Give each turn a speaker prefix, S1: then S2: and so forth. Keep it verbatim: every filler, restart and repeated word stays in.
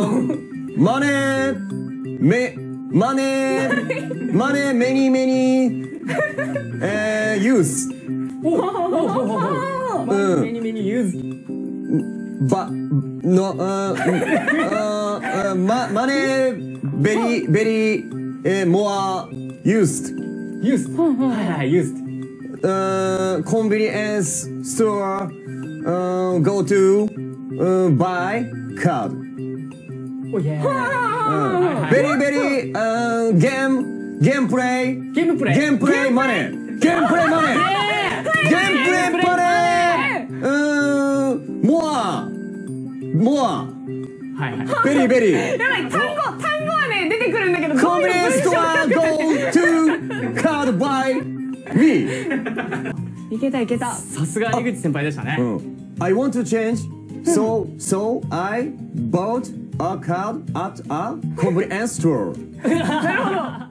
S1: Um, money, me, money, money, many, many, uh, use.
S2: おおおお。
S1: うん
S2: メニメニユーズ。
S1: But no, uh, uh, uh, ma- money, very, very, uh, more used.
S2: ユーズ。はいはいユーズ。
S1: Uh, convenience store, uh, go to, uh, buy card.
S2: おいえ。
S1: Very, very, uh, game, game play,
S2: ゲームプレイ。
S1: game play money, game play money, game play money, uh, more, more,
S2: はいはい。
S1: very, very.
S3: やばい、単語単語はね出てくるんだけど、どういう
S1: Convenience
S3: 文章
S1: store, go to card buy me.
S3: いけたいけた。
S2: さすが江口先輩でしたね。
S1: I want to change, so so I bought a card at a convenience store.